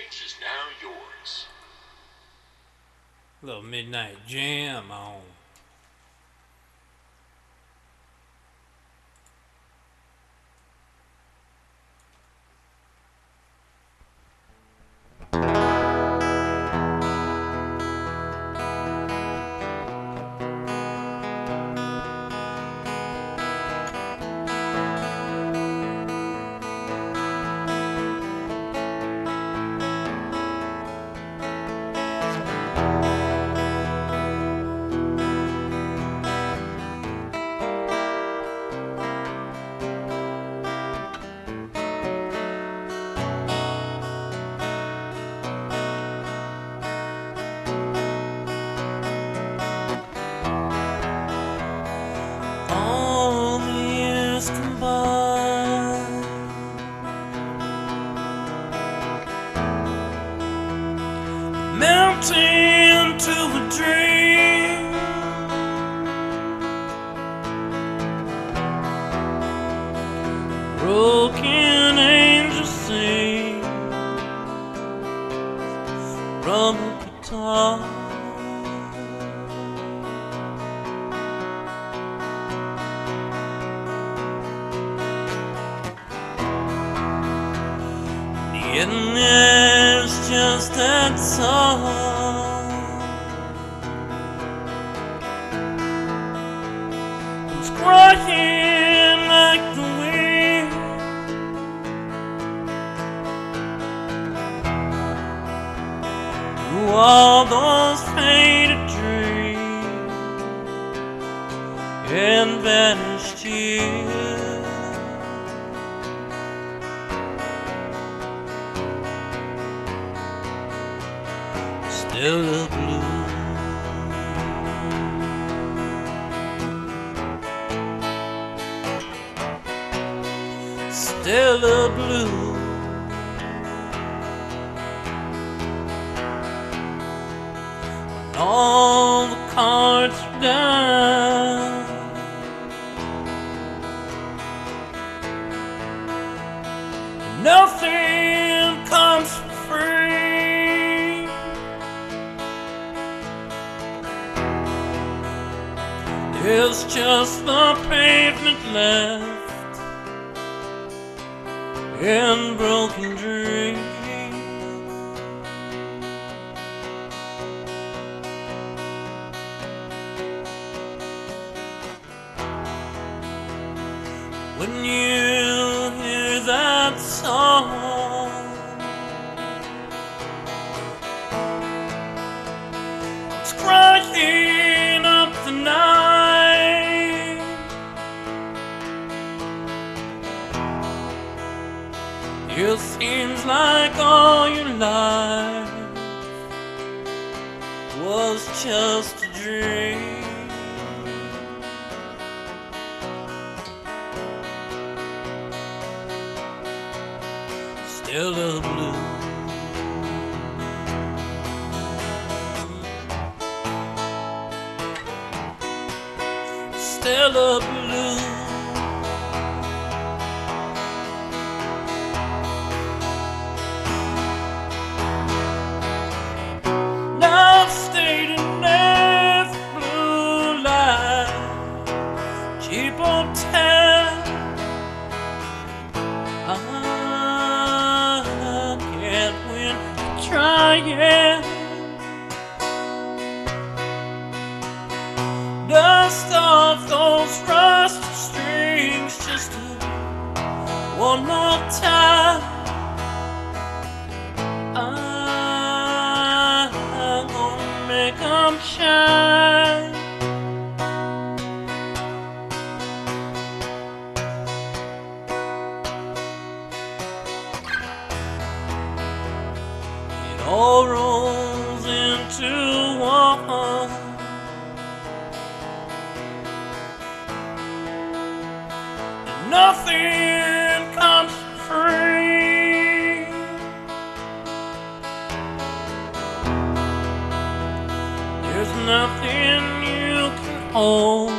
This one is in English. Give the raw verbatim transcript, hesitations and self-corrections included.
stage is now yours. Little midnight jam on. All the years combined, melting to a dream, broken angels sing from a guitar. And there's just that song. It's crying like the wind, through all those faded dreams and vanished years. Still the blue, still the blue, when all the cards are down, and nothing comes for free. There's just the pavement left and broken dreams. When you hear that song, it's crying up the night. It seems like all your life was just a dream. Still the blue, still the blue. Cheap hotel, I can't win trying. Dust off those rusty strings just one more time. I'm gonna make 'em shine. All rolls into one, and nothing comes free. There's nothing you can hold